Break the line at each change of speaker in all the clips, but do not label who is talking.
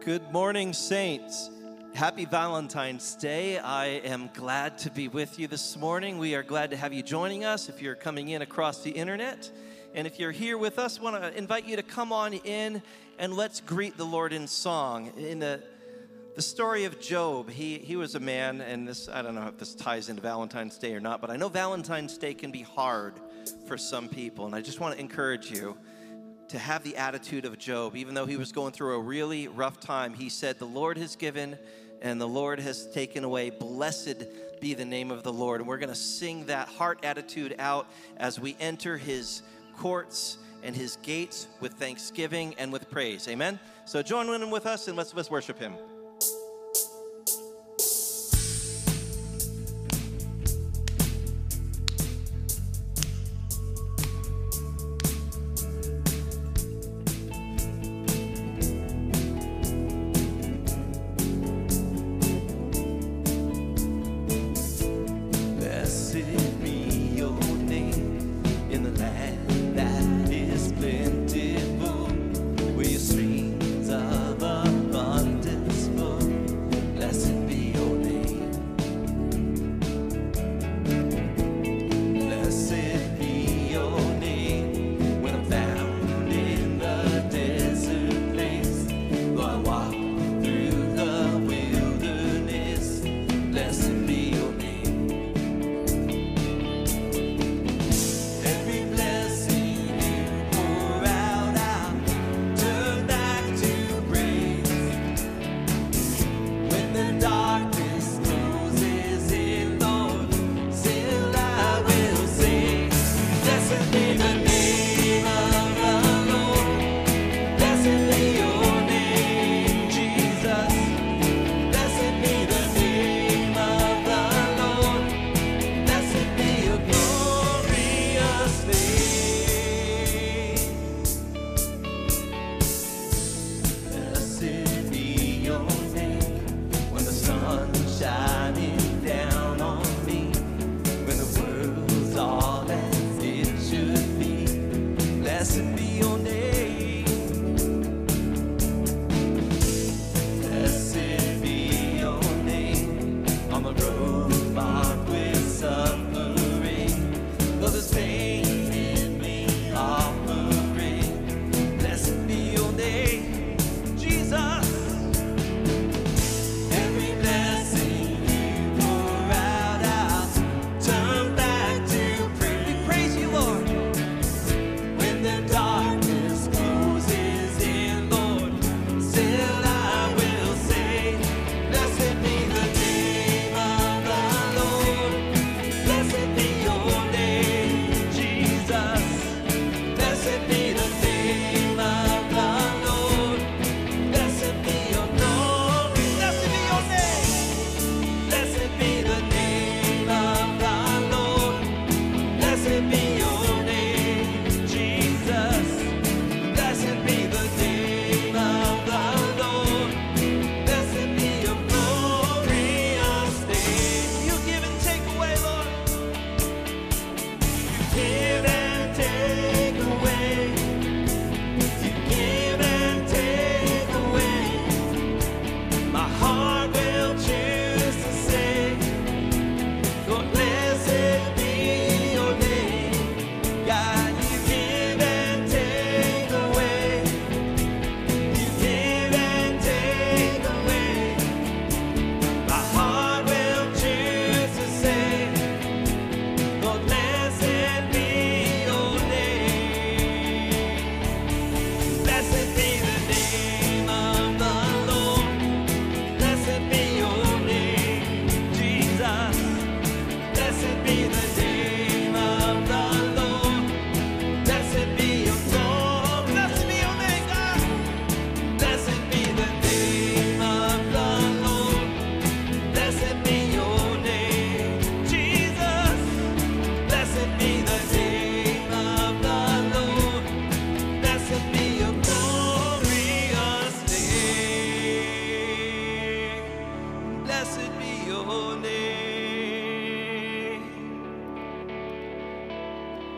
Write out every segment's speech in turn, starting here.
Good morning, saints. Happy Valentine's Day. I am glad to be with you this morning. We are glad to have you joining us if you're coming in across the internet. And if you're here with us, I want to invite you to come on in and let's greet the Lord in song. In the story of Job, he was a man, and this, I don't know if this ties into Valentine's Day or not, but I know Valentine's Day can be hard for some people. And I just want to encourage you to have the attitude of Job. Even though he was going through a really rough time, he said, "The Lord has given and the Lord has taken away. Blessed be the name of the Lord." And we're going to sing that heart attitude out as we enter his courts and his gates with thanksgiving and with praise. Amen? So join in with us and let's worship him.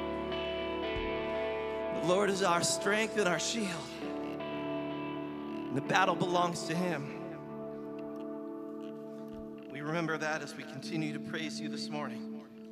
Lord is our strength and our shield. The battle belongs to him. We remember that as we continue to praise you this morning.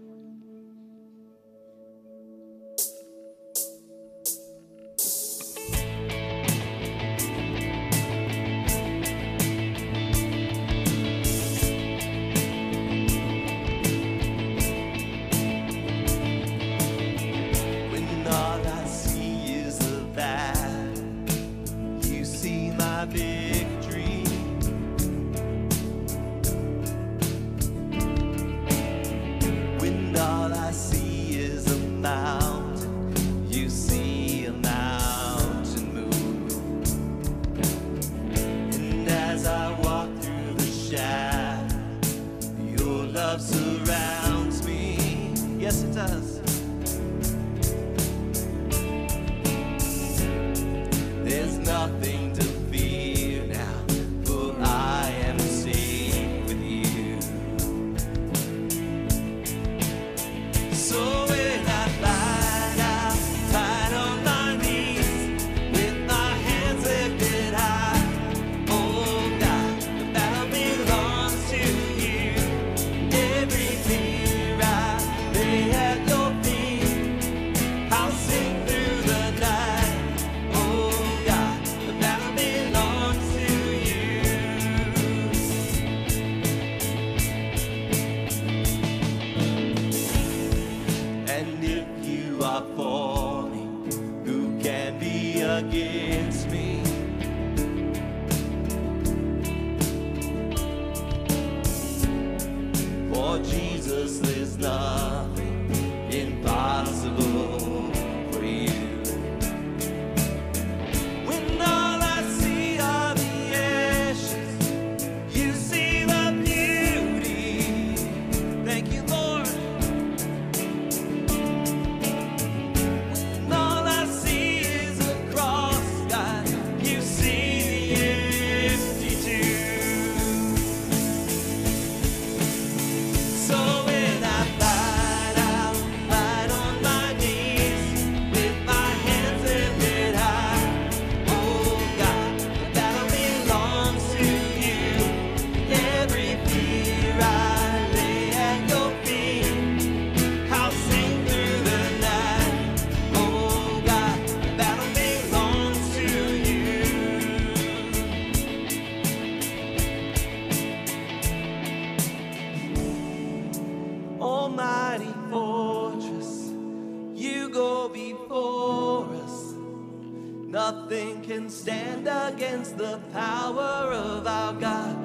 Nothing can stand against the power of our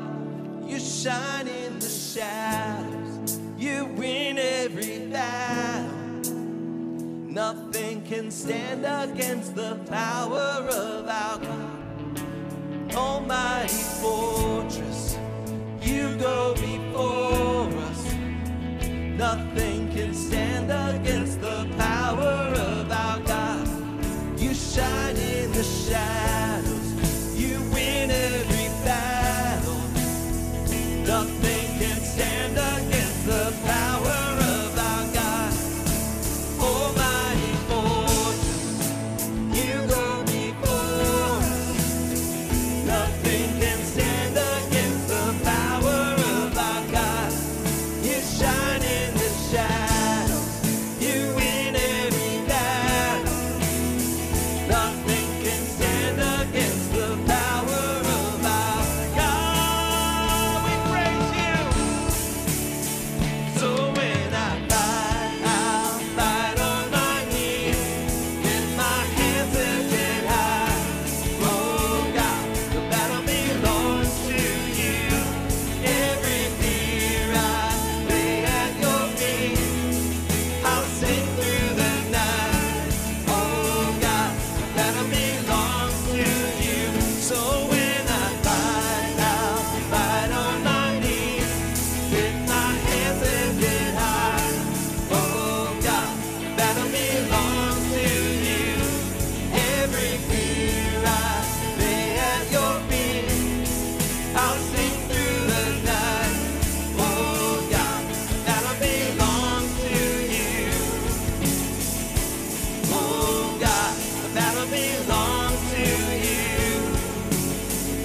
God. You shine in the shadows. You win every battle. Nothing can stand against the power of our God. Almighty fortress, you go before us. Nothing can stand against the power of our God. You shine in the shadows. You win every battle. Nothing can stand against the power of our God. Almighty fortress, you go before us. Nothing can stand against the power of our God. You shine in the shadows. You win every battle. Nothing can stand against the power of our God. We praise you. So when I fight, I'll fight on my knees, with my hands lifted high. Oh God, the battle belongs to you. Every fear I lay at your feet. I'll sing through the night. Oh God, the battle belongs to you. So when I fight, I'll fight on my knees, with my hands lifted high. Oh God, the battle belongs to you. Every fear I lay at your feet. I'll sing through the night. Oh God, the battle belongs to you. Oh God, the battle belongs to you.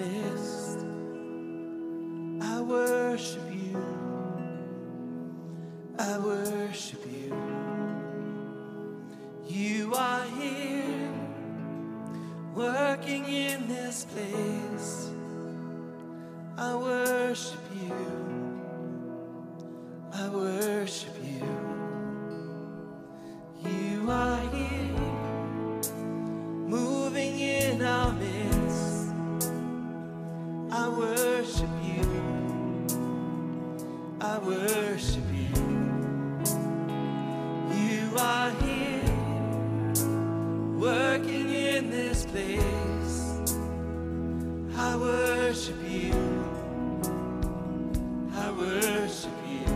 midst. I worship you. I worship you. You are here, working in this place. I worship you. I worship you. You are here, moving in our midst. I worship you. I worship you. You are here, working in this place. I worship you. I worship you.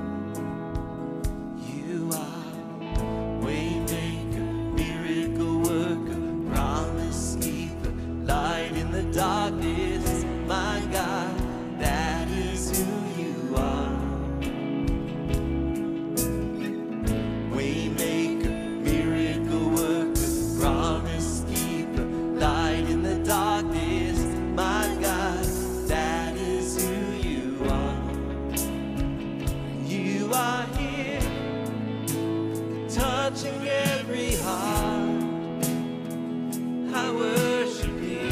You are waymaker, miracle worker, promise keeper, light in the darkness. My God, that is who you are. Waymaker, miracle worker, promise keeper, light in the darkness. My God, that is who you are. You are here, touching every heart. I worship you.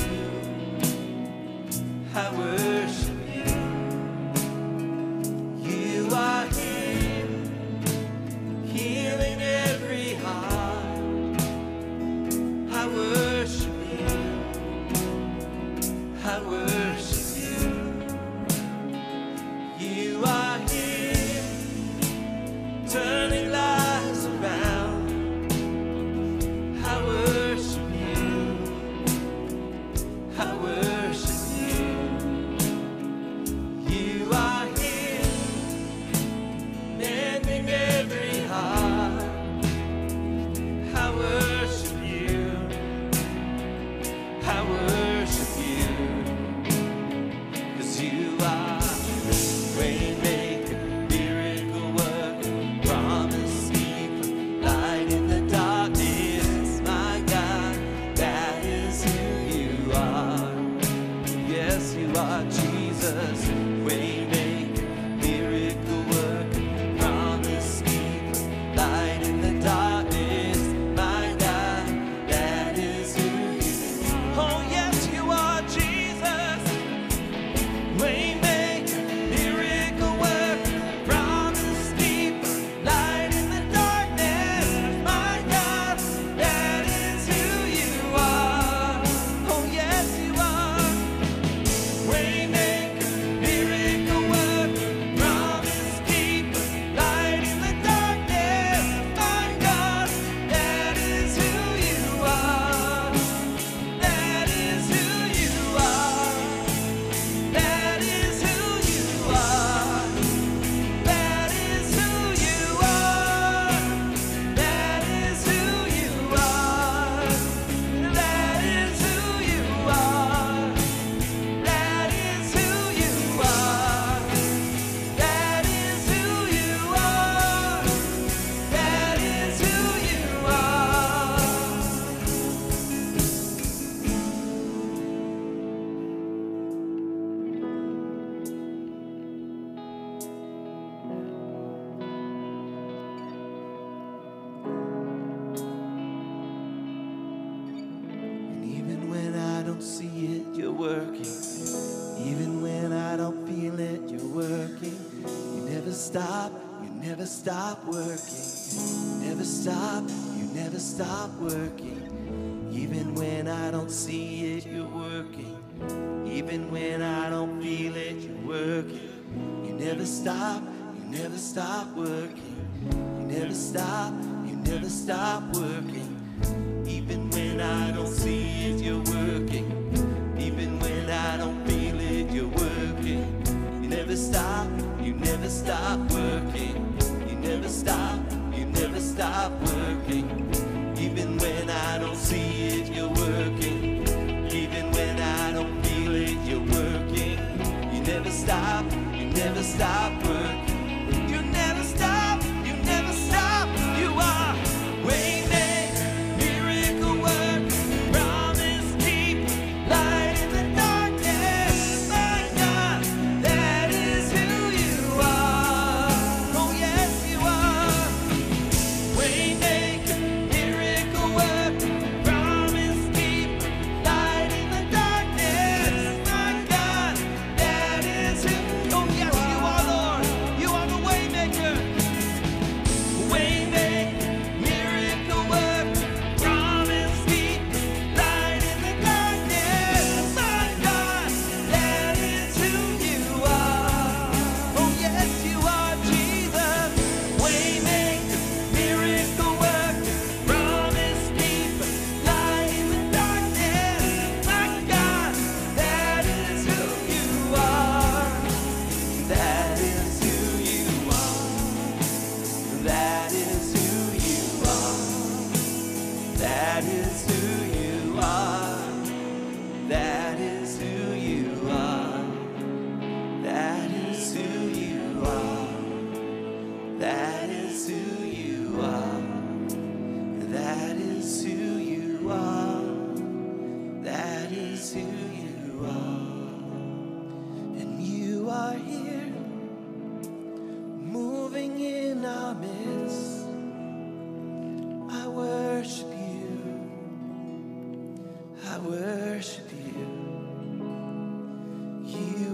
I worship you. You are here, healing every heart. I worship you. I worship you. You are here, turning lives around. I worship you. I worship you. You are here, mending every heart. I worship you. I worship you. 'Cause you are waymaker, miracle worker, promise keeper, light in the darkness. My God, that is who you are. Yes, you are Jesus, waymaker, miracle worker, promise keeper, light in the darkness. My God, that is who you are. Oh yes, you are Jesus, waymaker, miracle worker, promise keeper, light in the darkness. My God, that is who you are. Oh yes, you are. Waymaker, miracle worker, promise keeper, light in the darkness. My God, that is who you are. That is who you are. That is who you are. That is who you are. That is who you are. That is who you are. That is who you are. That is who you are. That is who you are. And even when I don't see it, you're working. Even when I don't feel it, you're working. You never stop working. You never stop working. Even when I don't see it, you're working. Even when I don't feel it, you're working. You never stop working. You never stop working. Even when I don't see it, you're working. Even when I don't feel it, you're working. You never stop working. You never stop working. Even when I don't see it, you're working. Even when I don't feel it, you're working. You never stop working. You never stop, you are waymaker, miracle worker, promise keeper, light in the darkness.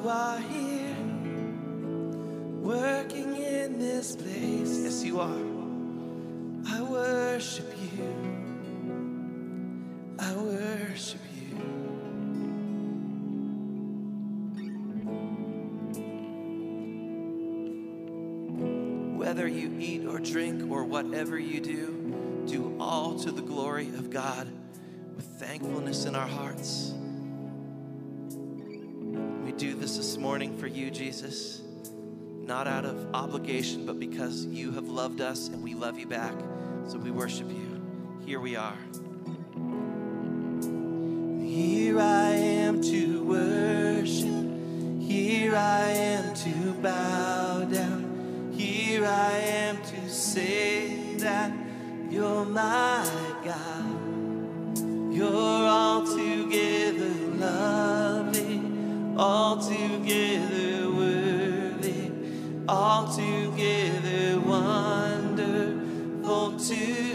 you are here, working in this place. Yes, you are. I worship you. I worship you. Whether you eat or drink or whatever you do all to the glory of God with thankfulness in our hearts. We do this morning for you, Jesus, not out of obligation, but because you have loved us and we love you back. So we worship you. Here we are. Here I am to worship. Here I am to bow down. Here I am to say that you're my God. You're altogether lovely, altogether worthy, altogether wonderful to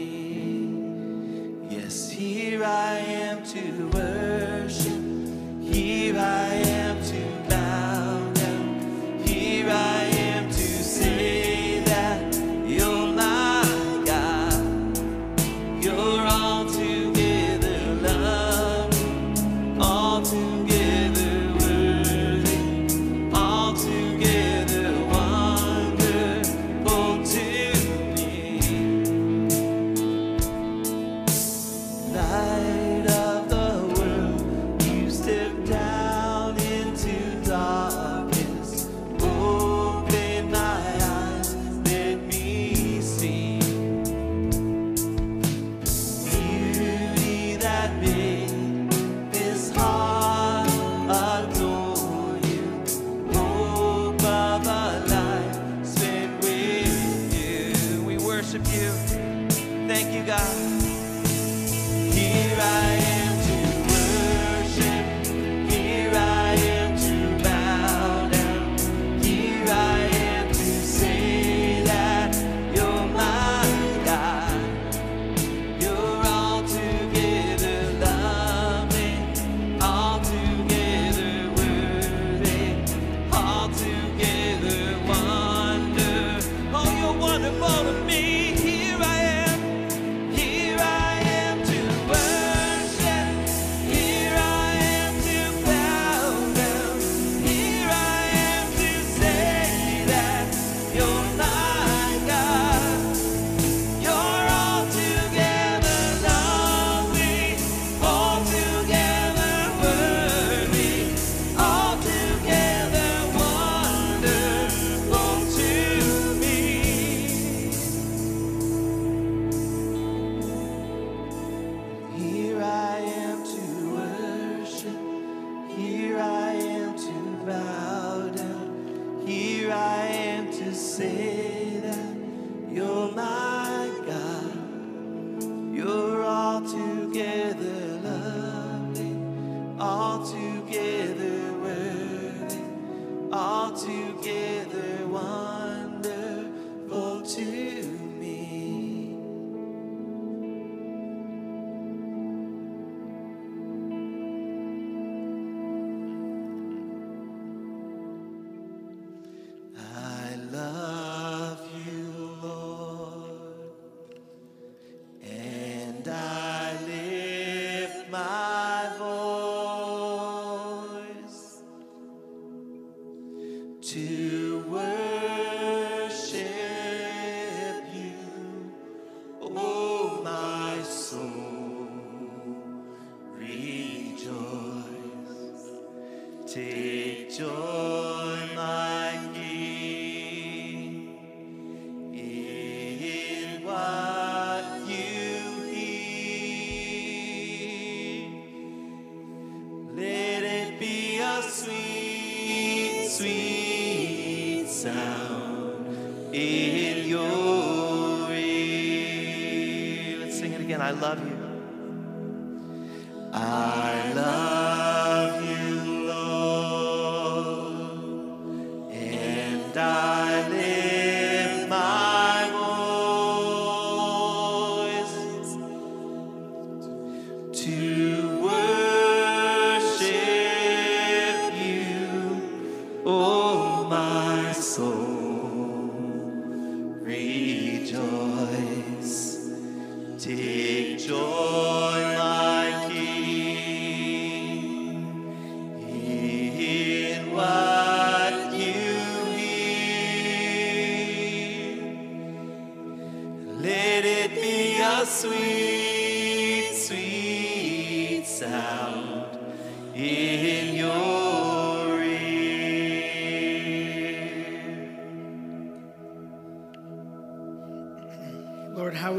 me. Yes, here I am to worship. Here I am to bow down. Here I am to say that you're my God. You're altogether lovely, altogether worthy, altogether wonderful to me. Light of the world, you step down into darkness. Open my eyes, let me see beauty that made this heart adore you. Hope of a life spent with you. We worship you. Thank you, God. Here I am to worship. Here I am to bow down. Here I am to say that you're my God. You're altogether lovely, altogether worthy, altogether wonderful. Oh, you're wonderful to me. Here I am. Here I am to worship. Here I am to bow down. Here I am to say that you're my God. You're altogether lovely, altogether worthy, altogether wonderful to me. Here I am to worship. Here I am to bow down. Here I am to say that you're my God. You're altogether lovely, altogether worthy, altogether wonderful to me. I love you, Lord, and I lift my voice to worship you. Oh, my soul, rejoice. Take joy, my King, in what you hear. Let it be a sweet, sweet sound in your ear. Let's sing it again. I love you. I love you, Lord, and I lift my voice to worship you.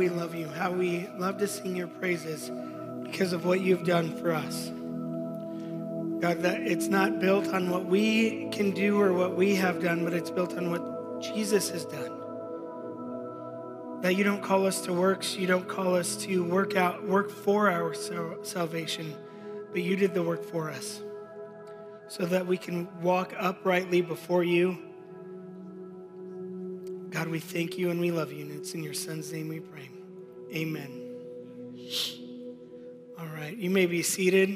we love you, how we love to sing your praises because of what you've done for us. God, that it's not built on what we can do or what we have done, but it's built on what Jesus has done. That you don't call us to works, you don't call us to work for our salvation, but you did the work for us so that we can walk uprightly before you. God, we thank you and we love you, and it's in your Son's name we pray. Amen. All right, you may be seated.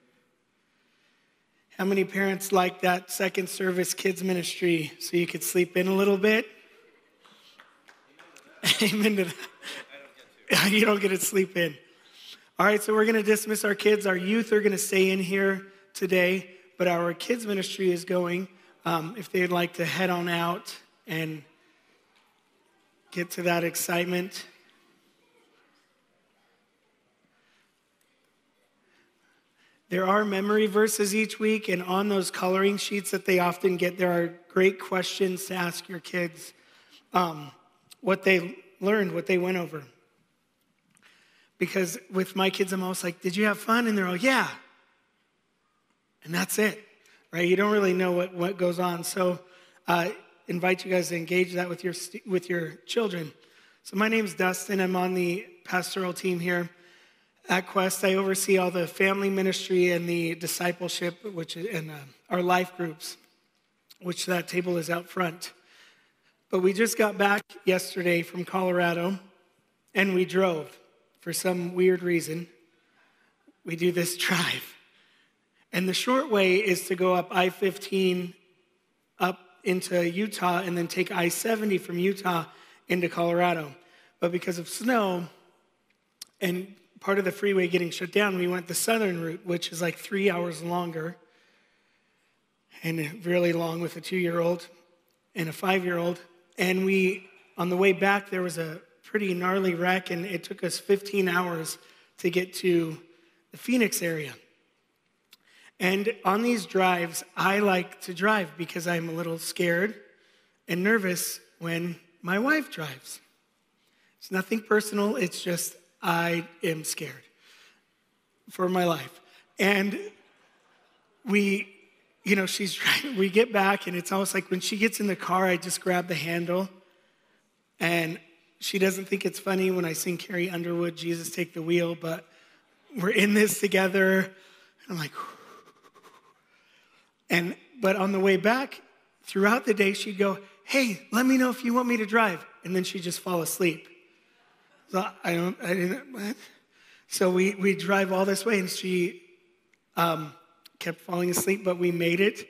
How many parents like that second service kids ministry so you could sleep in a little bit? Amen to that. You don't get to sleep in. All right, so we're going to dismiss our kids. Our youth are going to stay in here today, but our kids ministry is going. If they'd like to head on out and get to that excitement. There are memory verses each week, and on those coloring sheets that they often get, there are great questions to ask your kids, what they learned, what they went over. Because with my kids, I'm always like, did you have fun? And they're all, yeah. And that's it, right? You don't really know what goes on. So invite you guys to engage that with your children. So my name's Dustin. I'm on the pastoral team here at Quest. I oversee all the family ministry and the discipleship, and our life groups, which that table is out front. But we just got back yesterday from Colorado, and we drove for some weird reason. We do this drive. And the short way is to go up I-15 up into Utah and then take I-70 from Utah into Colorado. But because of snow and part of the freeway getting shut down, we went the southern route, which is like 3 hours longer and really long with a 2-year-old and a 5-year-old. And on the way back, there was a pretty gnarly wreck, and it took us 15 hours to get to the Phoenix area. And on these drives, I like to drive because I'm a little scared and nervous when my wife drives. It's nothing personal, it's just I am scared for my life. And she's driving, we get back, and it's almost like when she gets in the car, I just grab the handle, and she doesn't think it's funny when I sing Carrie Underwood, Jesus Take the Wheel, but we're in this together, and I'm like, but on the way back, throughout the day, she'd go, hey, let me know if you want me to drive, and then she'd just fall asleep. So I didn't, what? So we drive all this way, and she kept falling asleep, but we made it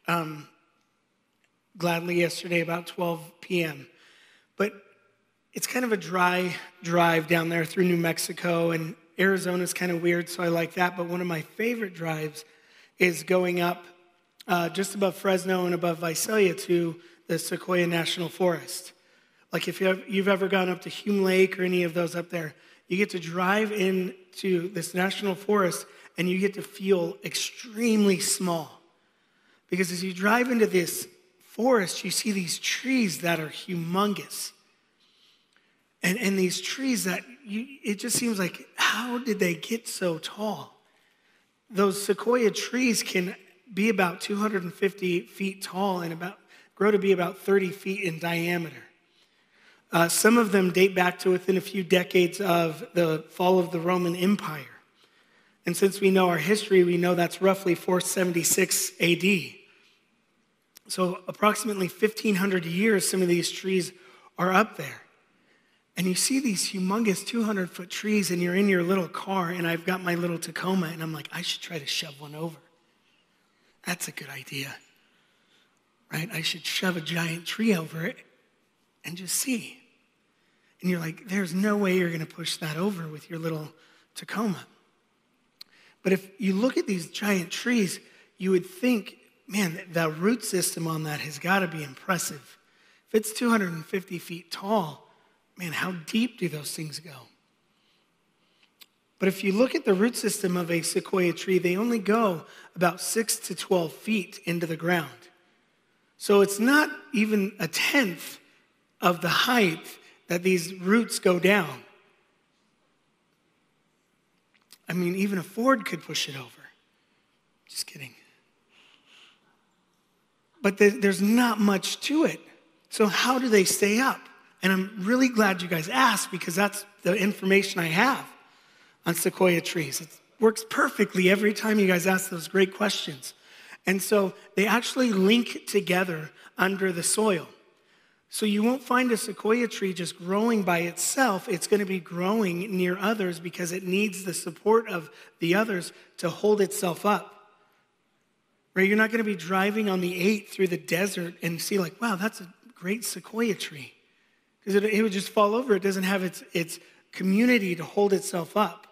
gladly yesterday about 12 p.m. But it's kind of a dry drive down there through New Mexico, and Arizona's kind of weird, so I like that. But one of my favorite drives is going up just above Fresno and above Visalia to the Sequoia National Forest. Like if you've ever gone up to Hume Lake or any of those up there, you get to drive into this national forest and you get to feel extremely small. Because as you drive into this forest, you see these trees that are humongous. And these trees that it just seems like, how did they get so tall? Those sequoia trees can be about 250 feet tall and grow to be about 30 feet in diameter. Some of them date back to within a few decades of the fall of the Roman Empire. And since we know our history, we know that's roughly 476 AD. So approximately 1,500 years, some of these trees are up there. And you see these humongous 200-foot trees, and you're in your little car, and I've got my little Tacoma, and I'm like, I should try to shove one over. That's a good idea, right? I should shove a giant tree over it and just see. And you're like, there's no way you're going to push that over with your little Tacoma. But if you look at these giant trees, you would think, man, the root system on that has got to be impressive. If it's 250 feet tall, man, how deep do those things go? But if you look at the root system of a sequoia tree, they only go about 6 to 12 feet into the ground. So it's not even a tenth of the height that these roots go down. I mean, even a Ford could push it over. Just kidding. But there's not much to it. So how do they stay up? And I'm really glad you guys asked, because that's the information I have on sequoia trees. It works perfectly every time you guys ask those great questions. And so they actually link together under the soil. So you won't find a sequoia tree just growing by itself. It's going to be growing near others because it needs the support of the others to hold itself up. Right? You're not going to be driving on the 8 through the desert and see like, wow, that's a great sequoia tree. Because it would just fall over. It doesn't have its community to hold itself up.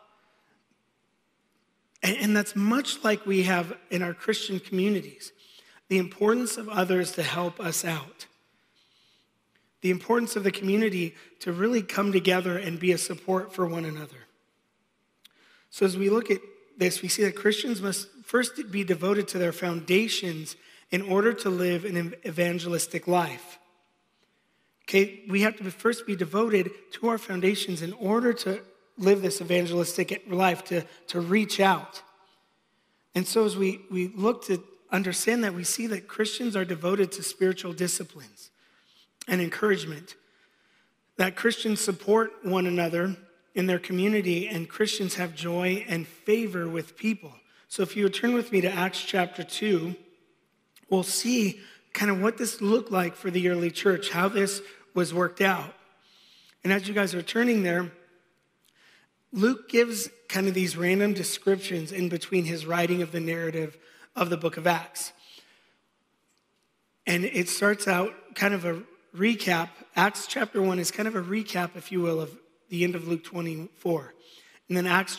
And that's much like we have in our Christian communities. The importance of others to help us out. The importance of the community to really come together and be a support for one another. So as we look at this, we see that Christians must first be devoted to their foundations in order to live an evangelistic life. Okay, we have to first be devoted to our foundations in order to live this evangelistic life, to reach out. And so as we look to understand that, we see that Christians are devoted to spiritual disciplines and encouragement, that Christians support one another in their community, and Christians have joy and favor with people. So if you would turn with me to Acts chapter 2, we'll see kind of what this looked like for the early church, how this was worked out. And as you guys are turning there, Luke gives kind of these random descriptions in between his writing of the narrative of the book of Acts. And it starts out kind of a recap. Acts chapter 1 is kind of a recap, if you will, of the end of Luke 24. And then Acts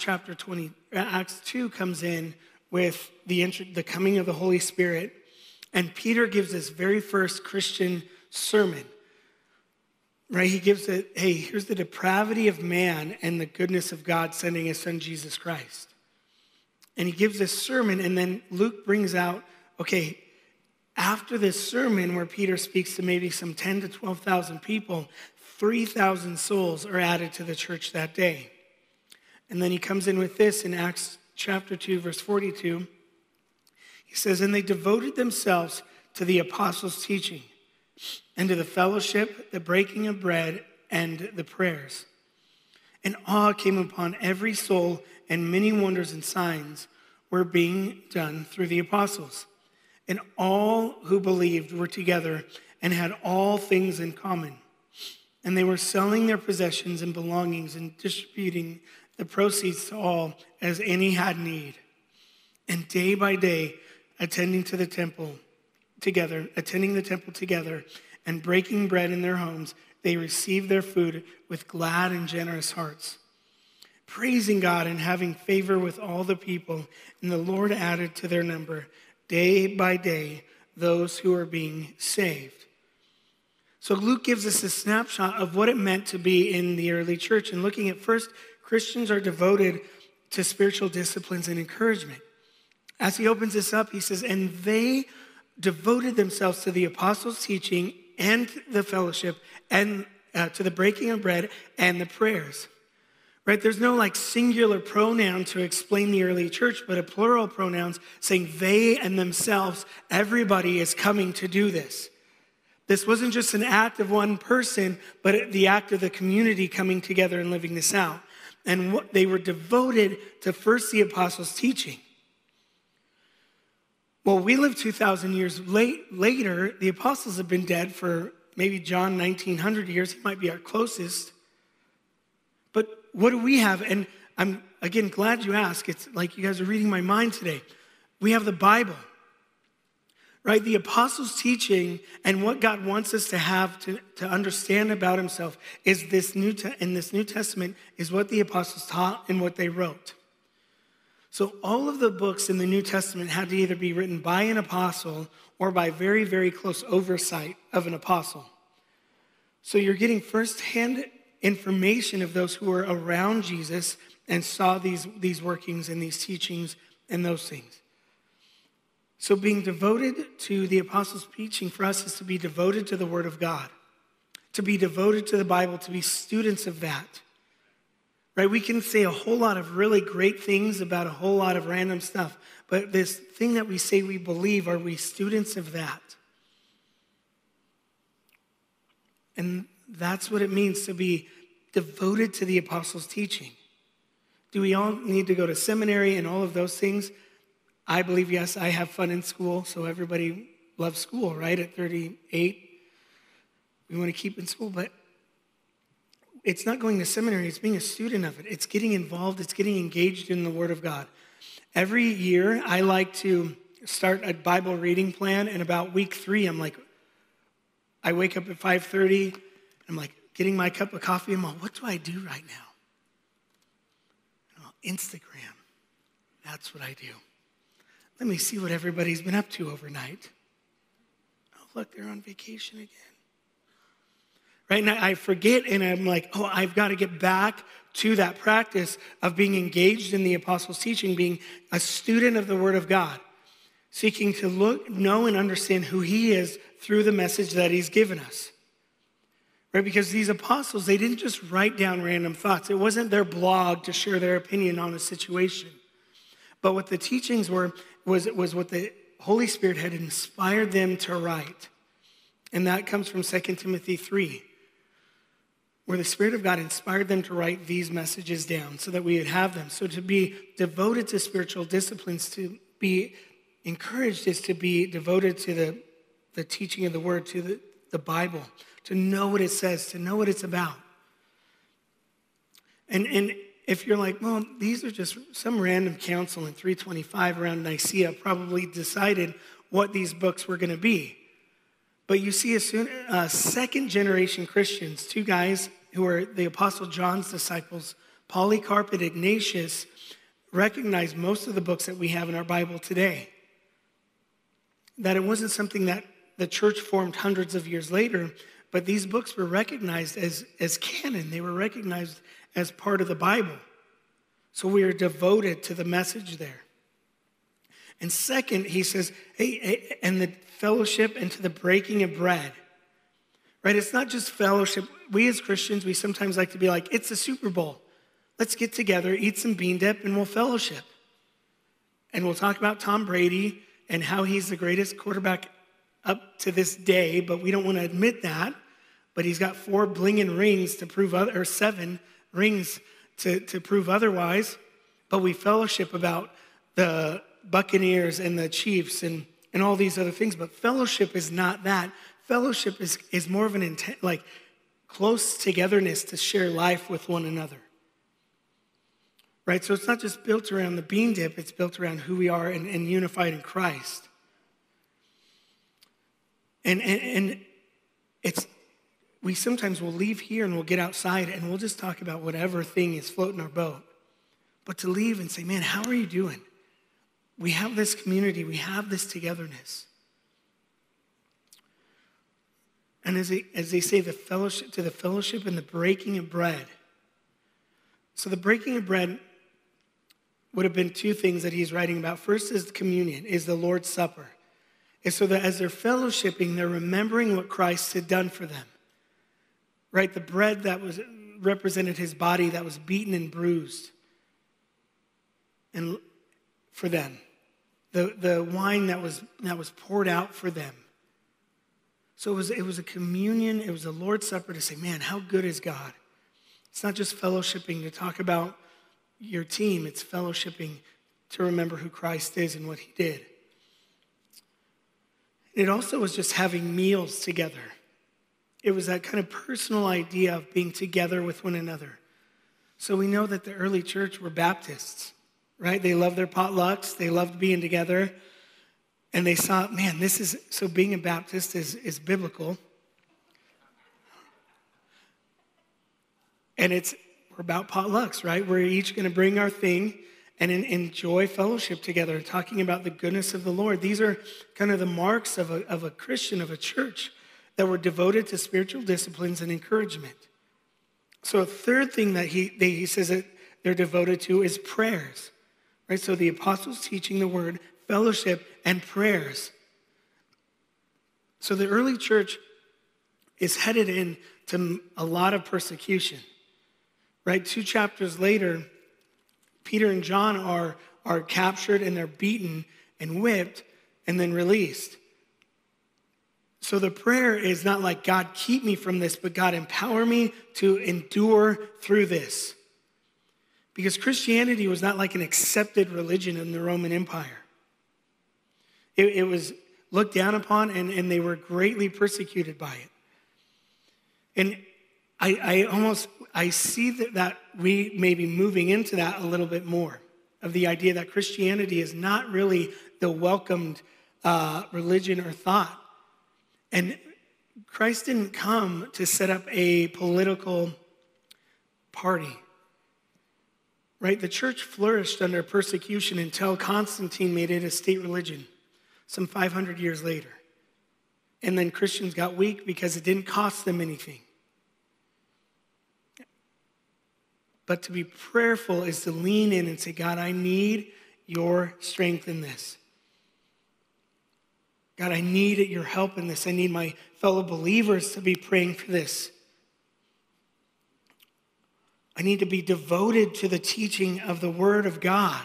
2 comes in with the coming of the Holy Spirit. And Peter gives his very first Christian sermon. Right? He gives it, hey, here's the depravity of man and the goodness of God sending his son Jesus Christ. And he gives this sermon, and then Luke brings out, okay, after this sermon where Peter speaks to maybe some 10 to 12,000 people, 3,000 souls are added to the church that day. And then he comes in with this in Acts chapter 2, verse 42. He says, and they devoted themselves to the apostles' teaching and to the fellowship, the breaking of bread, and the prayers. And awe came upon every soul, and many wonders and signs were being done through the apostles. And all who believed were together and had all things in common. And they were selling their possessions and belongings and distributing the proceeds to all as any had need. And day by day, attending the temple together, and breaking bread in their homes, they received their food with glad and generous hearts, praising God and having favor with all the people. And the Lord added to their number day by day those who are being saved. So Luke gives us a snapshot of what it meant to be in the early church. And looking at first, Christians are devoted to spiritual disciplines and encouragement. As he opens this up, he says, and they devoted themselves to the apostles' teaching and the fellowship and to the breaking of bread and the prayers. Right? There's no like singular pronoun to explain the early church, but a plural pronouns saying they and themselves, everybody is coming to do this. This wasn't just an act of one person, but the act of the community coming together and living this out. And they were devoted to first the apostles' teaching. Well, we live 2,000 years later. The apostles have been dead for maybe John 1,900 years. He might be our closest. But what do we have? And I'm, again, glad you asked. It's like you guys are reading my mind today. We have the Bible, right? The apostles' teaching and what God wants us to have to understand about himself is this in this New Testament is what the apostles taught and what they wrote. So all of the books in the New Testament had to either be written by an apostle or by very, very close oversight of an apostle. So you're getting firsthand information of those who were around Jesus and saw these workings and these teachings and those things. So being devoted to the apostles' teaching for us is to be devoted to the Word of God, to be devoted to the Bible, to be students of that. right? We can say a whole lot of really great things about a whole lot of random stuff, but this thing that we say we believe, are we students of that? And that's what it means to be devoted to the apostles' teaching. Do we all need to go to seminary and all of those things? I believe, yes, I have fun in school, so everybody loves school, right? At 38, we want to keep in school, but it's not going to seminary, it's being a student of it. It's getting involved, it's getting engaged in the Word of God. Every year, I like to start a Bible reading plan, and about week 3, I wake up at 5:30, I'm like getting my cup of coffee, I'm like, what do I do right now? Instagram, that's what I do. Let me see what everybody's been up to overnight. Oh, look, they're on vacation again. Right now, I forget, and I'm like, oh, I've got to get back to that practice of being engaged in the apostles' teaching, being a student of the Word of God, seeking to look, know, and understand who He is through the message that He's given us. Right? Because these apostles, they didn't just write down random thoughts. It wasn't their blog to share their opinion on a situation. But what the teachings were was what the Holy Spirit had inspired them to write. And that comes from 2 Timothy 3. Where the Spirit of God inspired them to write these messages down so that we would have them. So to be devoted to spiritual disciplines, to be encouraged is to be devoted to the teaching of the Word, to the Bible, to know what it says, to know what it's about. And if you're like, well, these are just some random council in 325 around Nicaea probably decided what these books were going to be. But you see, second-generation Christians, 2 guys who are the Apostle John's disciples, Polycarp and Ignatius, recognize most of the books that we have in our Bible today. That it wasn't something that the church formed hundreds of years later, but these books were recognized as canon. They were recognized as part of the Bible. So we are devoted to the message there. And second, he says, hey, and the fellowship and to the breaking of bread. Right? It's not just fellowship. We as Christians, we sometimes like to be like, it's the Super Bowl. Let's get together, eat some bean dip, and we'll fellowship. And we'll talk about Tom Brady and how he's the greatest quarterback up to this day, but we don't want to admit that. But he's got 4 blinging rings to prove or 7 rings to prove otherwise. But we fellowship about the Buccaneers and the Chiefs and all these other things. But fellowship is not that. Fellowship is more of an intent, like close togetherness to share life with one another. Right? So it's not just built around the bean dip, it's built around who we are and unified in Christ. And it's, we sometimes will leave here and we'll get outside and we'll just talk about whatever thing is floating our boat. But to leave and say, man, how are you doing? We have this community, we have this togetherness. And as they say, the fellowship and the breaking of bread. So the breaking of bread would have been 2 things that he's writing about. First is communion, is the Lord's Supper. And so that as they're fellowshipping, they're remembering what Christ had done for them. Right? The bread that represented his body that was beaten and bruised. And for them. The wine that was poured out for them. So it was a communion, it was a Lord's Supper to say, man, how good is God? It's not just fellowshipping to talk about your team, it's fellowshipping to remember who Christ is and what he did. It also was just having meals together. It was that kind of personal idea of being together with one another. So we know that the early church were Baptists, right? They loved their potlucks, they loved being together. And they saw, man, so being a Baptist is biblical. And we're about potlucks, right? We're each going to bring our thing and enjoy fellowship together, talking about the goodness of the Lord. These are kind of the marks of a Christian, of a church, that were devoted to spiritual disciplines and encouragement. So a third thing that he says that they're devoted to is prayers, right? So the apostles teaching the word, fellowship, and prayers. So the early church is headed into a lot of persecution, right? 2 chapters later, Peter and John are captured and they're beaten and whipped and then released. So the prayer is not like, God, keep me from this, but God, empower me to endure through this. Because Christianity was not like an accepted religion in the Roman Empire. It was looked down upon, and they were greatly persecuted by it. And I see that we may be moving into that a little bit more, of the idea that Christianity is not really the welcomed religion or thought. And Christ didn't come to set up a political party, right? The church flourished under persecution until Constantine made it a state religion some 500 years later. And then Christians got weak because it didn't cost them anything. But to be prayerful is to lean in and say, God, I need your strength in this. God, I need your help in this. I need my fellow believers to be praying for this. I need to be devoted to the teaching of the Word of God.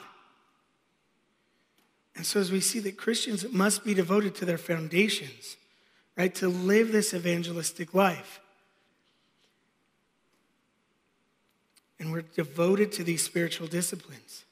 And so as we see that Christians must be devoted to their foundations, right, to live this evangelistic life. And we're devoted to these spiritual disciplines.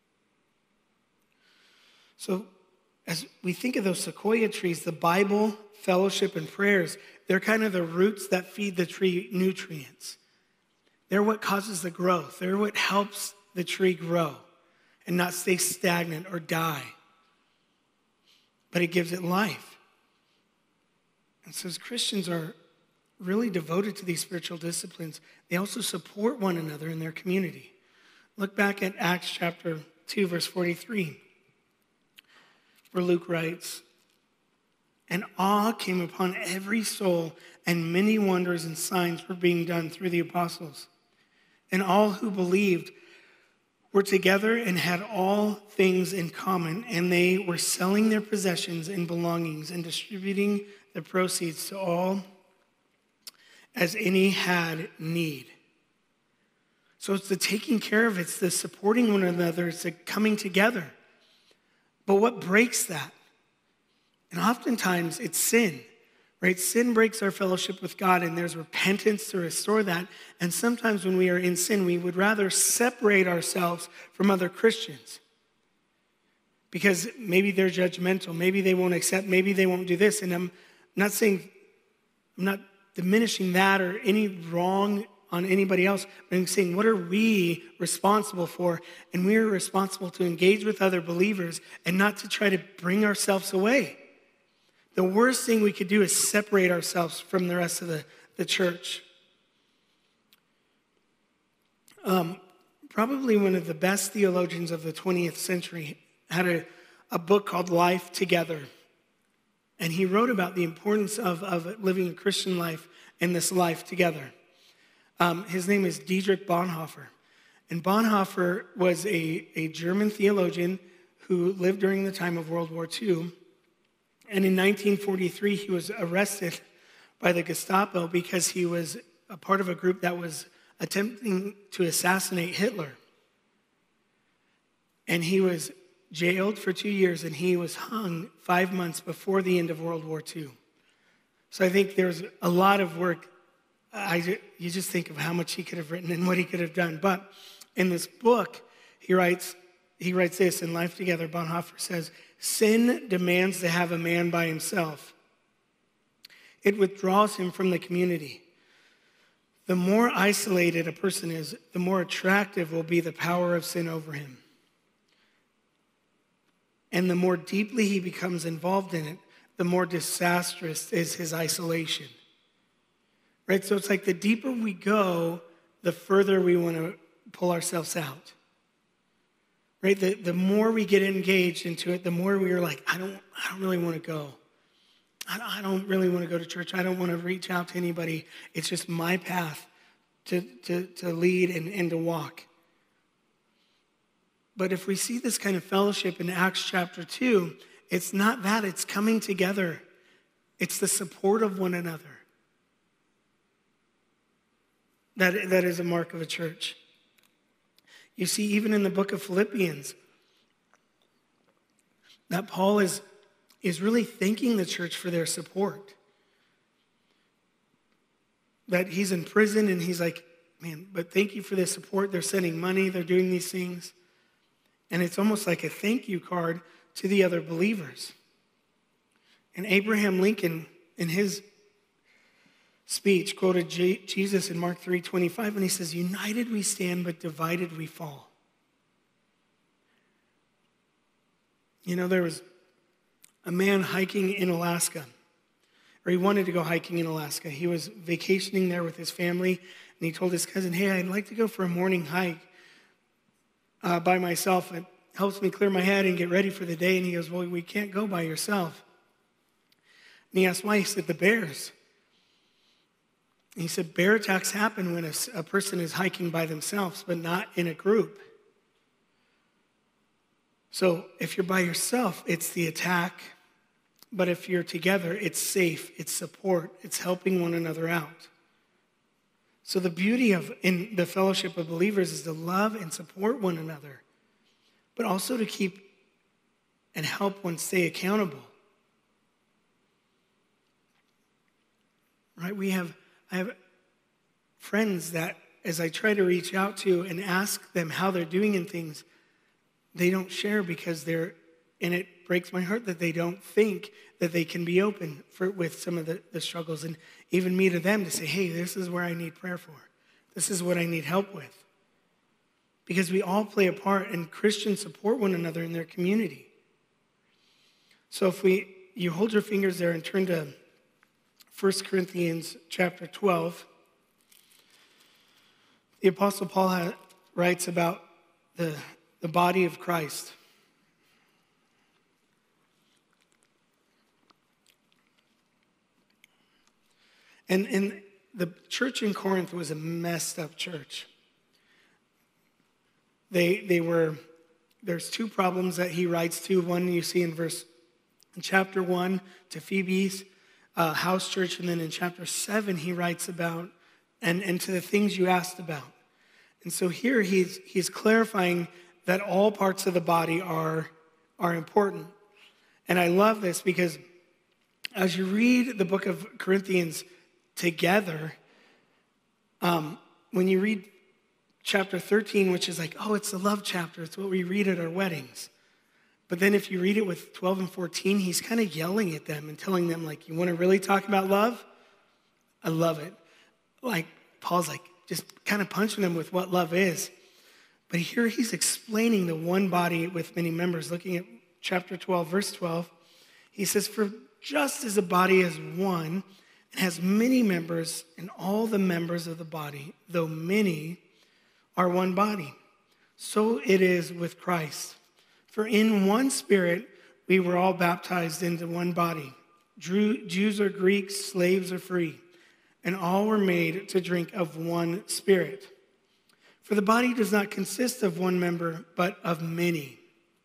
So as we think of those sequoia trees, the Bible, fellowship, and prayers, they're kind of the roots that feed the tree nutrients. They're what causes the growth. They're what helps the tree grow and not stay stagnant or die. But it gives it life. And so as Christians are really devoted to these spiritual disciplines, they also support one another in their community. Look back at Acts chapter 2, verse 43, where Luke writes, "And awe came upon every soul, and many wonders and signs were being done through the apostles. And all who believed were together and had all things in common, and they were selling their possessions and belongings and distributing the proceeds to all as any had need." So it's the taking care of, it's the supporting one another, it's the coming together. But what breaks that? And oftentimes it's sin, right? Sin breaks our fellowship with God, and there's repentance to restore that. And sometimes when we are in sin, we would rather separate ourselves from other Christians because maybe they're judgmental, maybe they won't accept, maybe they won't do this. And I'm not diminishing that or any wrong on anybody else, but I'm saying, what are we responsible for? And we are responsible to engage with other believers and not to try to bring ourselves away. The worst thing we could do is separate ourselves from the rest of the church. Probably one of the best theologians of the 20th century had a book called Life Together. And he wrote about the importance of living a Christian life and this life together. His name is Dietrich Bonhoeffer. And Bonhoeffer was a German theologian who lived during the time of World War II. And in 1943, he was arrested by the Gestapo because he was a part of a group that was attempting to assassinate Hitler. And he was jailed for 2 years, and he was hung 5 months before the end of World War II. So I think there's a lot of work. You just think of how much he could have written and what he could have done. But in this book, he writes this in Life Together. Bonhoeffer says, "Sin demands to have a man by himself. It withdraws him from the community. The more isolated a person is, the more attractive will be the power of sin over him. And the more deeply he becomes involved in it, the more disastrous is his isolation." Right? So it's like the deeper we go, the further we want to pull ourselves out. Right? The more we get engaged into it, the more we are like, I don't really want to go. I don't really want to go to church. I don't want to reach out to anybody. It's just my path to lead and to walk. But if we see this kind of fellowship in Acts chapter 2, it's not that. It's coming together. It's the support of one another. That is a mark of a church. You see, even in the book of Philippians, that Paul is really thanking the church for their support. That he's in prison and he's like, man, but thank you for their support. They're sending money, they're doing these things. And it's almost like a thank you card to the other believers. And Abraham Lincoln, in his speech, quoted Jesus in Mark 3:25, and he says, "United we stand, but divided we fall." You know, there was a man hiking in Alaska, or he wanted to go hiking in Alaska. He was vacationing there with his family, and he told his cousin, "Hey, I'd like to go for a morning hike by myself. It helps me clear my head and get ready for the day." And he goes, "Well, we can't go by yourself." And he asked why. He said, "The bears." And he said, "Bear attacks happen when a person is hiking by themselves, but not in a group. So if you're by yourself, it's the attack. But if you're together, it's safe, it's support, it's helping one another out." So the beauty in the fellowship of believers is to love and support one another, but also to keep and help one stay accountable. Right? I have friends that as I try to reach out to and ask them how they're doing in things, they don't share because and it breaks my heart that they don't think that they can be open with some of the struggles, and even me to them to say, "Hey, this is where I need prayer for. This is what I need help with." Because we all play a part, and Christians support one another in their community. So if you hold your fingers there and turn to 1 Corinthians chapter 12, the Apostle Paul writes about the body of Christ. And the church in Corinth was a messed up church. There's two problems that he writes to. One you see in chapter 1 to Phoebe's house church, and then in chapter 7 he writes about and to the things you asked about. And so here he's clarifying that all parts of the body are important. And I love this because as you read the book of Corinthians together, when you read chapter 13, which is like, oh, it's the love chapter, it's what we read at our weddings. But then if you read it with 12 and 14, he's kind of yelling at them and telling them, like, you want to really talk about love? I love it. Like, Paul's like just kind of punching them with what love is. But here he's explaining the one body with many members. Looking at chapter 12, verse 12, he says, "For just as a body is one and has many members, and all the members of the body, though many, are one body, so it is with Christ. For in one Spirit we were all baptized into one body, Jews or Greeks, slaves or free, and all were made to drink of one Spirit. For the body does not consist of one member, but of many.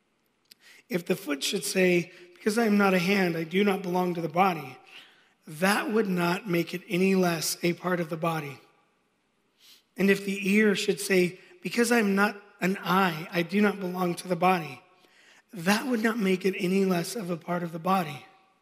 If the foot should say, 'Because I am not a hand, I do not belong to the body,' that would not make it any less a part of the body. And if the ear should say, 'Because I am not an eye, I do not belong to the body,' that would not make it any less of a part of the body.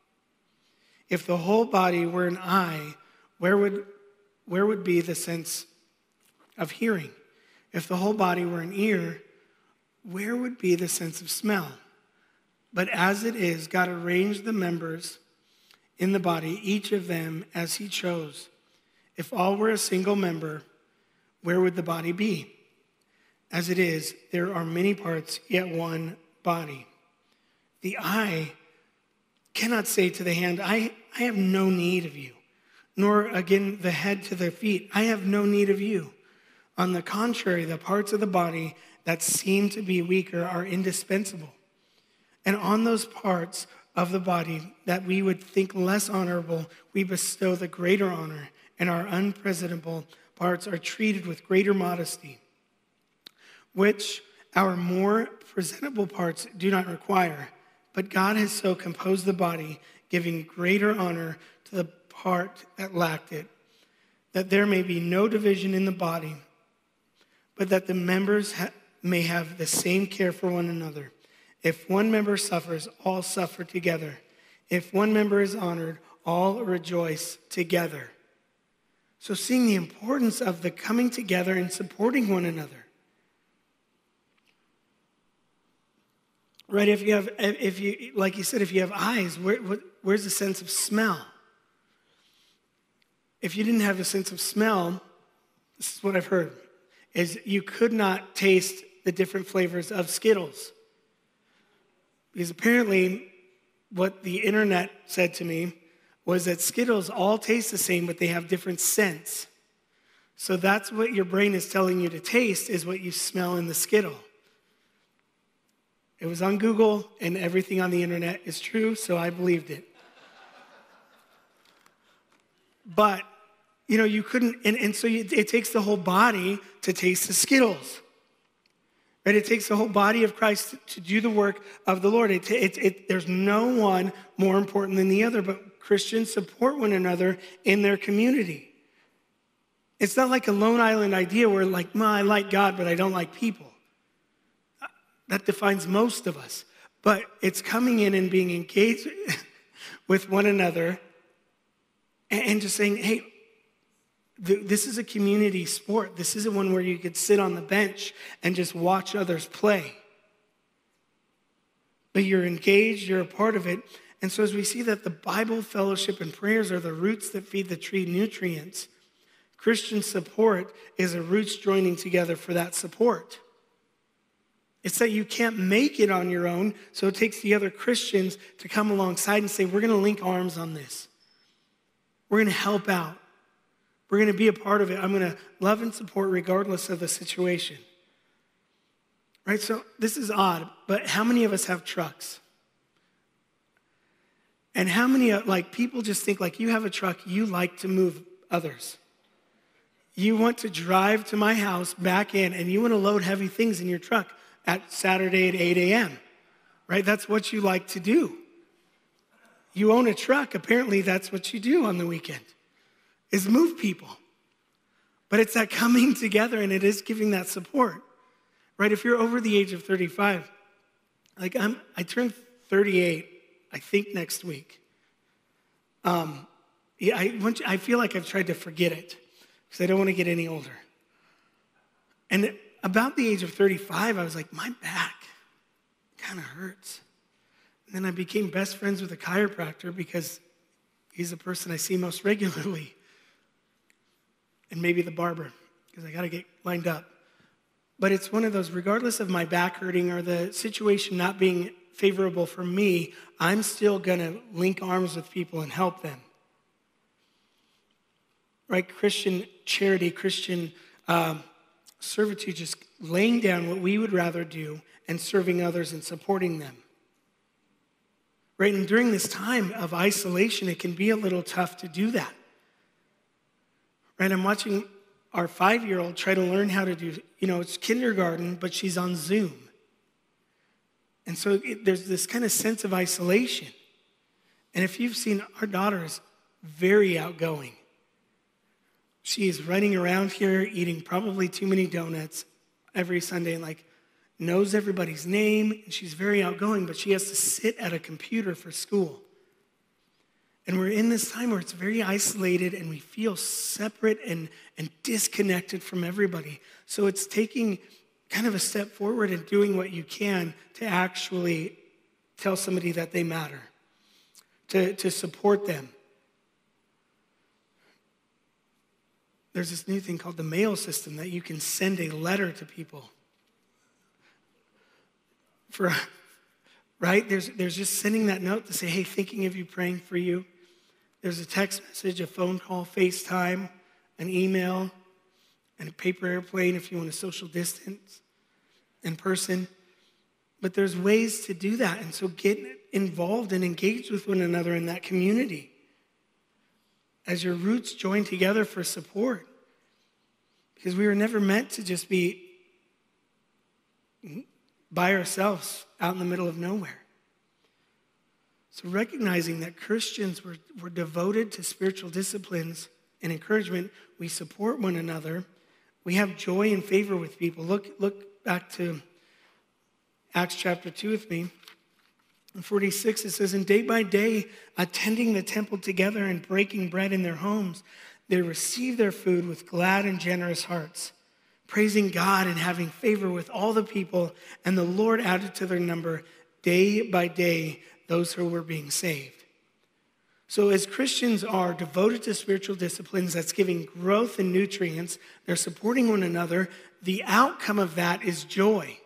If the whole body were an eye, where would be the sense of hearing? If the whole body were an ear, where would be the sense of smell? But as it is, God arranged the members in the body, each of them as he chose. If all were a single member, where would the body be? As it is, there are many parts, yet one body. The eye cannot say to the hand, 'I have no need of you,' nor again the head to the feet, 'I have no need of you.' On the contrary, the parts of the body that seem to be weaker are indispensable. And on those parts of the body that we would think less honorable, we bestow the greater honor, and our unpresentable parts are treated with greater modesty, which our more presentable parts do not require. But God has so composed the body, giving greater honor to the part that lacked it, that there may be no division in the body, but that the members may have the same care for one another. If one member suffers, all suffer together. If one member is honored, all rejoice together. So seeing the importance of the coming together and supporting one another. Right, if you like you said, if you have eyes, where's the sense of smell? If you didn't have a sense of smell, this is what I've heard, is you could not taste the different flavors of Skittles. Because apparently what the internet said to me was that Skittles all taste the same, but they have different scents. So that's what your brain is telling you to taste, is what you smell in the Skittle. It was on Google, and everything on the internet is true, so I believed it. But, you couldn't, it takes the whole body to taste the Skittles. Right? It takes the whole body of Christ to do the work of the Lord. There's no one more important than the other, but Christians support one another in their community. It's not like a Lone Island idea where I like God, but I don't like people. That defines most of us. But it's coming in and being engaged with one another and just saying, hey, this is a community sport. This isn't one where you could sit on the bench and just watch others play. But you're engaged, you're a part of it. And so as we see that the Bible, fellowship, and prayers are the roots that feed the tree nutrients, Christian support is the roots joining together for that support. It's that you can't make it on your own, so it takes the other Christians to come alongside and say, we're going to link arms on this. We're going to help out. We're going to be a part of it. I'm going to love and support regardless of the situation. Right? So this is odd, but how many of us have trucks? And how many, people just think you have a truck, you like to move others. You want to drive to my house, back in, and you want to load heavy things in your truck at Saturday at 8 a.m., right? That's what you like to do. You own a truck. Apparently, that's what you do on the weekend, is move people. But it's that coming together, and it is giving that support, right? If you're over the age of 35, I turned 38, I think, next week. I feel like I've tried to forget it because I don't want to get any older. And about the age of 35, I was like, my back kind of hurts. And then I became best friends with a chiropractor because he's the person I see most regularly. And maybe the barber, because I got to get lined up. But it's one of those, regardless of my back hurting or the situation not being favorable for me, I'm still going to link arms with people and help them. Right? Christian charity, Christian servitude, just laying down what we would rather do and serving others and supporting them. Right? And during this time of isolation, it can be a little tough to do that. Right? I'm watching our 5-year-old try to learn how to do, it's kindergarten, but she's on Zoom. And so there's this kind of sense of isolation. And if you've seen, our daughter is very outgoing. She is running around here eating probably too many donuts every Sunday and knows everybody's name. And she's very outgoing, but she has to sit at a computer for school. And we're in this time where it's very isolated and we feel separate and disconnected from everybody. So it's taking kind of a step forward and doing what you can to actually tell somebody that they matter, to support them. There's this new thing called the mail system that you can send a letter to people. Right? There's just sending that note to say, hey, thinking of you, praying for you. There's a text message, a phone call, FaceTime, an email, and a paper airplane if you want to social distance in person. But there's ways to do that. And so get involved and engaged with one another in that community as your roots join together for support. Because we were never meant to just be by ourselves out in the middle of nowhere. So recognizing that Christians were devoted to spiritual disciplines and encouragement, we support one another. We have joy and favor with people. Look back to Acts chapter 2 with me. In 46, it says, and day by day, attending the temple together and breaking bread in their homes, they received their food with glad and generous hearts, praising God and having favor with all the people. And the Lord added to their number day by day those who were being saved. So as Christians are devoted to spiritual disciplines that's giving growth and nutrients, they're supporting one another, the outcome of that is joy.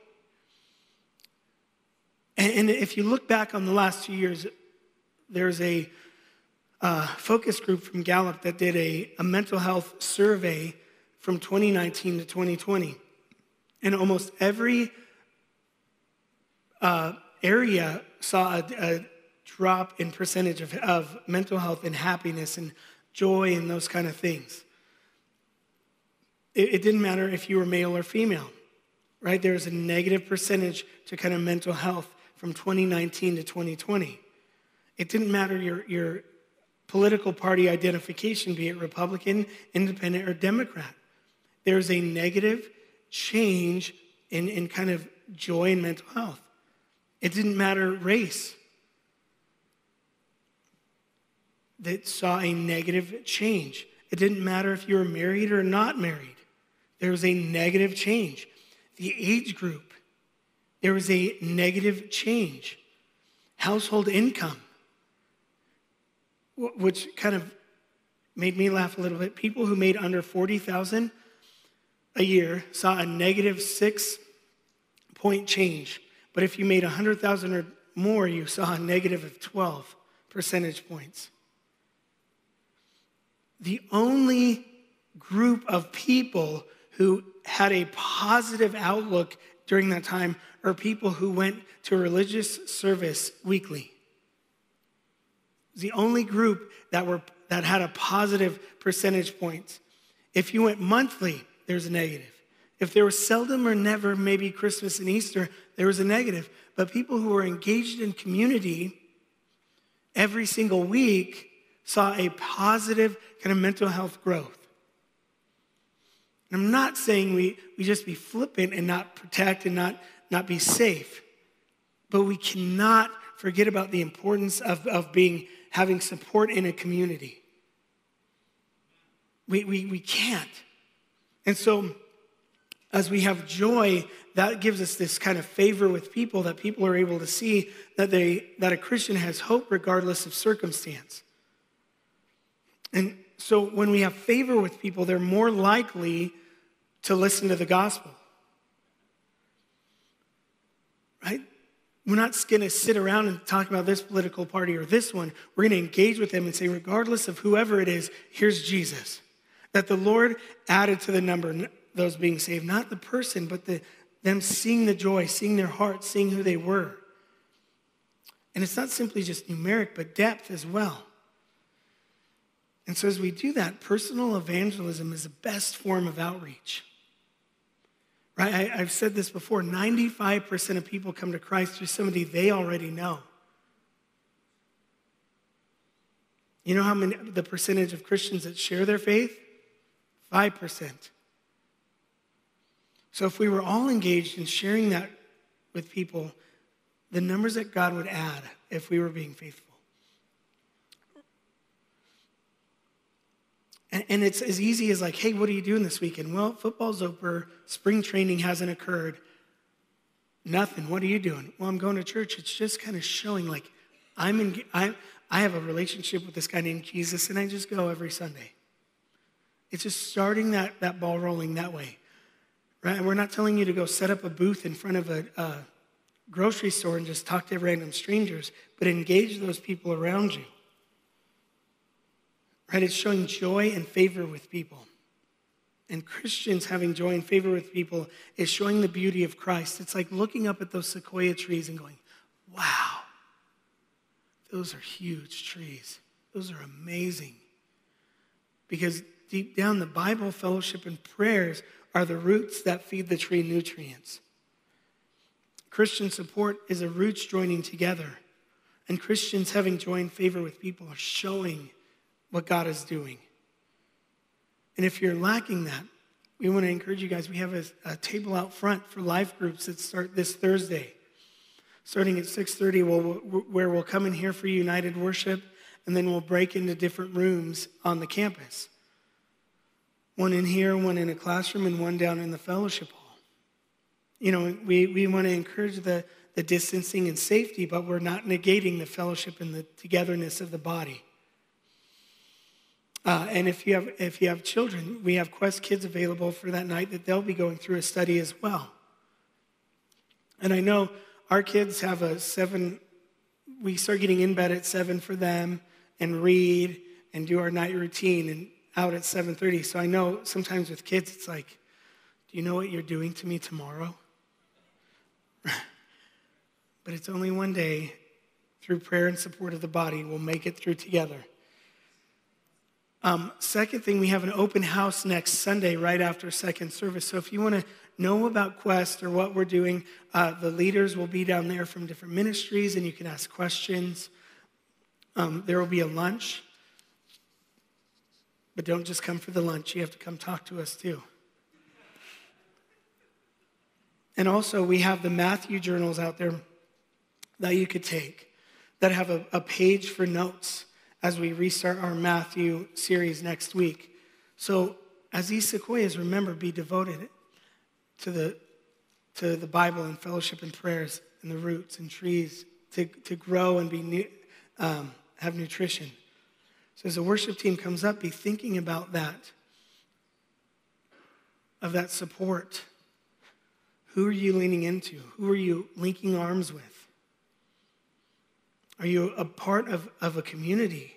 And if you look back on the last 2 years, there's a focus group from Gallup that did a mental health survey from 2019 to 2020. And almost every area saw a drop in percentage of mental health and happiness and joy and those kind of things. It didn't matter if you were male or female, right? There was a negative percentage to kind of mental health from 2019 to 2020. It didn't matter your political party identification, be it Republican, Independent, or Democrat. There's a negative change in kind of joy and mental health. It didn't matter race. That saw a negative change. It didn't matter if you were married or not married. There was a negative change. The age group, there was a negative change. Household income, which kind of made me laugh a little bit. People who made under $40,000 a year saw a negative 6-point change. But if you made $100,000 or more, you saw a negative of 12 percentage points. The only group of people who had a positive outlook during that time are people who went to a religious service weekly. The only group that had a positive percentage points. If you went monthly, there's a negative. If there was seldom or never, maybe Christmas and Easter, there was a negative. But people who were engaged in community every single week saw a positive kind of mental health growth. And I'm not saying we just be flippant and not protect and not be safe. But we cannot forget about the importance of having support in a community. We can't. And so as we have joy, that gives us this kind of favor with people, that people are able to see that a Christian has hope regardless of circumstance. And so when we have favor with people, they're more likely to listen to the gospel. Right? We're not going to sit around and talk about this political party or this one. We're going to engage with them and say, regardless of whoever it is, here's Jesus. That the Lord added to the number those being saved, not the person, but them seeing the joy, seeing their heart, seeing who they were. And it's not simply just numeric, but depth as well. And so as we do that, personal evangelism is the best form of outreach. Right? I've said this before, 95% of people come to Christ through somebody they already know. You know the percentage of Christians that share their faith? 5%. So if we were all engaged in sharing that with people, the numbers that God would add if we were being faithful. And it's as easy as like, hey, what are you doing this weekend? Well, football's over. Spring training hasn't occurred. Nothing. What are you doing? Well, I'm going to church. It's just kind of showing like I have a relationship with this guy named Jesus, and I just go every Sunday. It's just starting that ball rolling that way. Right? And we're not telling you to go set up a booth in front of a grocery store and just talk to random strangers, but engage those people around you. Right? It's showing joy and favor with people. And Christians having joy and favor with people is showing the beauty of Christ. It's like looking up at those sequoia trees and going, wow, those are huge trees. Those are amazing. Because deep down, the Bible, fellowship, and prayers are the roots that feed the tree nutrients. Christian support is the roots joining together. And Christians having joy and favor with people are showing what God is doing. And if you're lacking that, we want to encourage you guys. We have a table out front for life groups that start this Thursday. Starting at 6:30, where we'll come in here for united worship, and then we'll break into different rooms on the campus. One in here, one in a classroom, and one down in the fellowship hall. You know, we want to encourage the distancing and safety, but we're not negating the fellowship and the togetherness of the body. And if you have children, we have Quest Kids available for that night that they'll be going through a study as well. And I know our kids have we start getting in bed at 7 for them and read and do our night routine and out at 7:30. So I know sometimes with kids it's like, do you know what you're doing to me tomorrow? But it's only one day. Through prayer and support of the body, we'll make it through together. Second thing, we have an open house next Sunday right after second service. So if you want to know about Quest or what we're doing, the leaders will be down there from different ministries, and you can ask questions. There will be a lunch. But don't just come for the lunch. You have to come talk to us too. And also, we have the Matthew journals out there that you could take that have a page for notes as we restart our Matthew series next week. So as these sequoias, remember, be devoted to the Bible and fellowship and prayers and the roots and trees to grow and have nutrition. So as the worship team comes up, be thinking about that, of that support. Who are you leaning into? Who are you linking arms with? Are you a part of a community?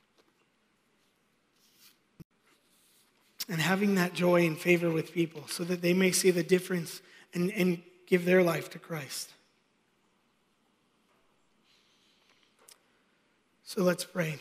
And having that joy and favor with people so that they may see the difference and give their life to Christ. So let's pray.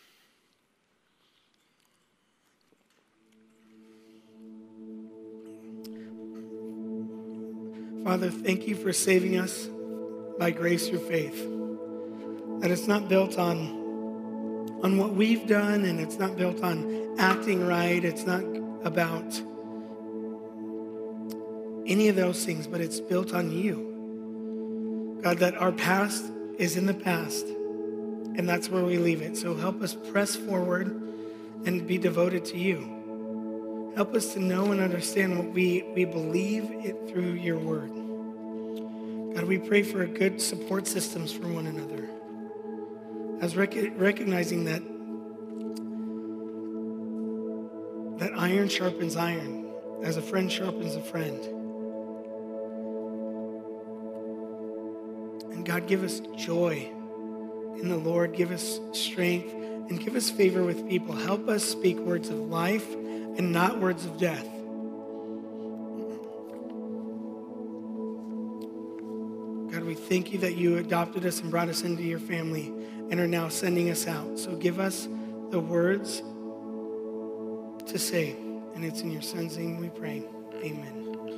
Father, thank you for saving us by grace through faith. That it's not built on what we've done, and it's not built on acting right. It's not about any of those things, but it's built on you. God, that our past is in the past, and that's where we leave it. So help us press forward and be devoted to you. Help us to know and understand what we believe it through your word. God, we pray for good support systems for one another. As recognizing that iron sharpens iron, as a friend sharpens a friend. And God, give us joy in the Lord, give us strength, and give us favor with people. Help us speak words of life and not words of death. God, we thank you that you adopted us and brought us into your family and are now sending us out. So give us the words to say. And it's in your son's name we pray. Amen.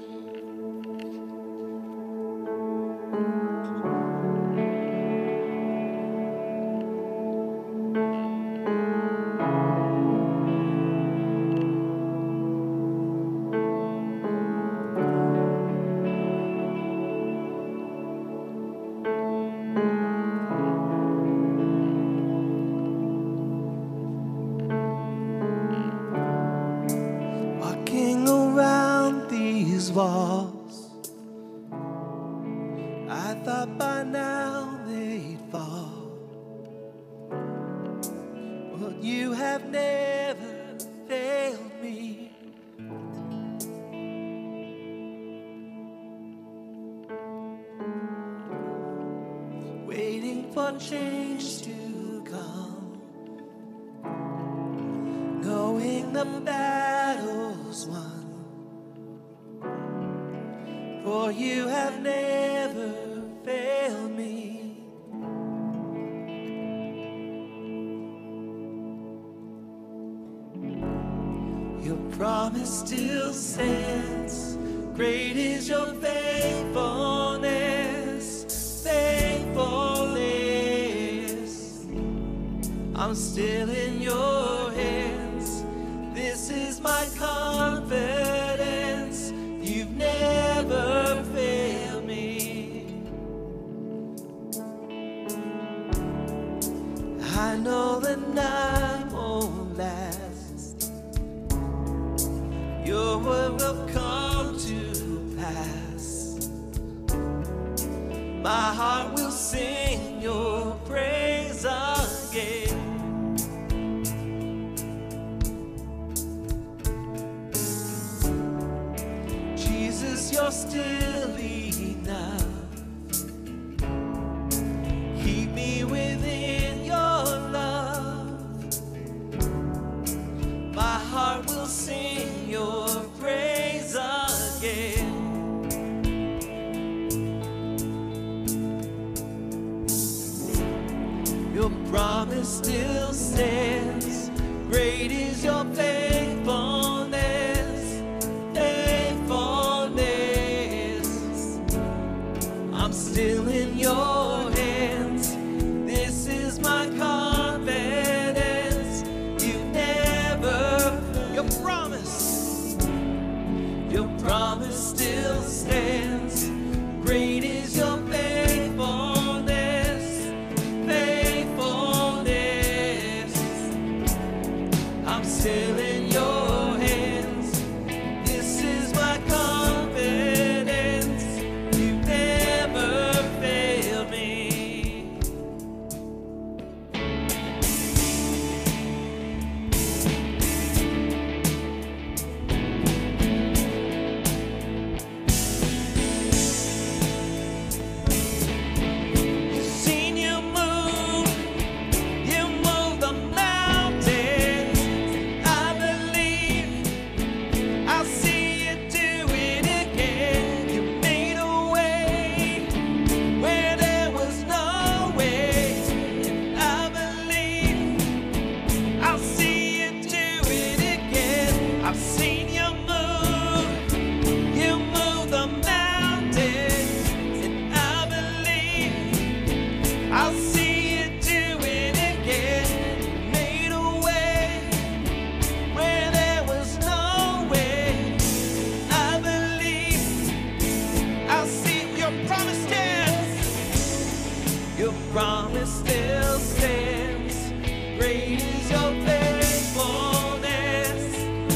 Walls, I thought by now they'd fall, but you have never failed me. Waiting for change to come, knowing the battle's won. For you have never failed me. Your promise still stands. Great is your faithfulness, faithfulness. I'm still in your hands. This is my confidence. you're still enough. Keep me within your love. My heart will sing your praise again. Your promise still stands. Great is your faithfulness, faithfulness. I'm still in your hands. This is my confidence. You never, your promise still stands. Great is your faithfulness, faithfulness. I'm still in your hands. This is my confidence. You never failed me. You've seen you move the mountains. I believe I'll see you do it again. You made a way where there was no way. And I believe I'll see you do it again. I've seen you move the mountains. And I believe I'll see you do it again. Made a way where there was no way. I believe I'll see your promise stands. Your promise still stands. Great is your faithfulness,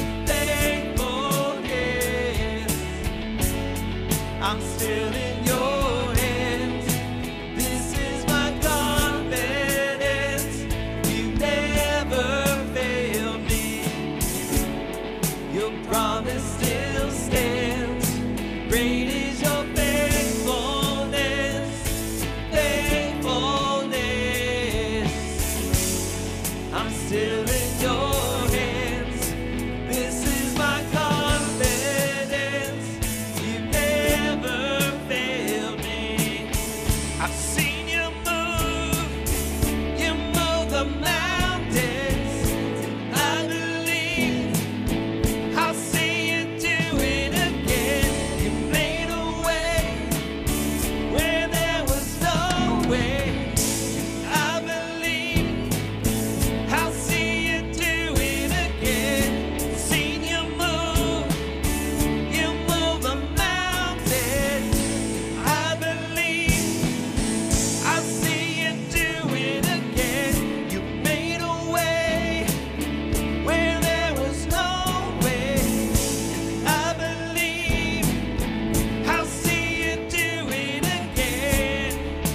faithfulness. I'm still in your hands. This is my confidence. You never failed me. Your promise still stands. Great is your faithfulness, faithfulness. I'm still in your hands. This is my confidence. You never failed me. I've seen you move the mountains. I believe I'll see you do it again. You made a way where there was no way. I believe I'll see you do it again. Seen you move the mountains. I believe I'll see you do it again. You made a way where there was no way. I believe I'll see you do it again.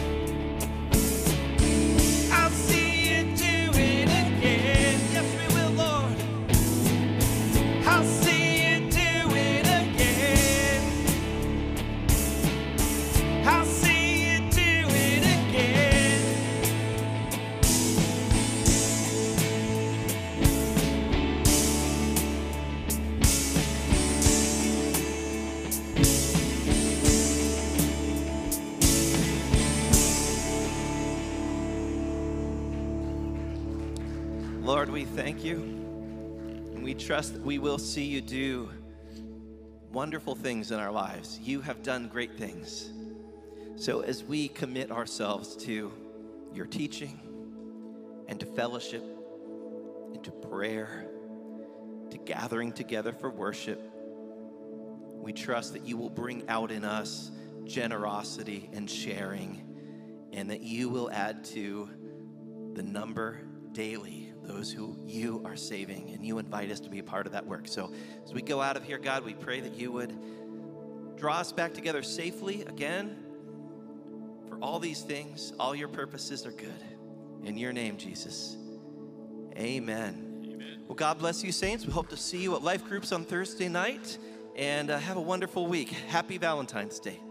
I'll see you do it again. Yes, we will, Lord. I'll see you do it again. I'll see you do it again.
Lord, we thank you, and we trust that we will see you do wonderful things in our lives. You have done great things. So as we commit ourselves to your teaching and to fellowship and to prayer, to gathering together for worship, we trust that you will bring out in us generosity and sharing, and that you will add to the number daily those who you are saving, and you invite us to be a part of that work. So as we go out of here, God, we pray that you would draw us back together safely again. For all these things, all your purposes are good. In your name, Jesus, amen. Well, God bless you, saints. We hope to see you at life groups on Thursday night. and have a wonderful week. Happy Valentine's Day.